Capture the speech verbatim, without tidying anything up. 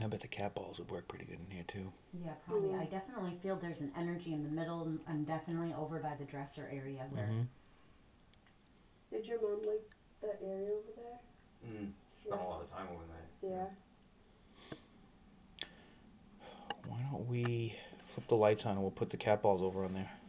I bet the cat balls would work pretty good in here too. Yeah, probably. Mm. I definitely feel there's an energy in the middle, and definitely over by the dresser area where. Mhm. Did your mom like that area over there? Mm. Spent a lot of time over there. Yeah. Why don't we flip the lights on and we'll put the cat balls over on there.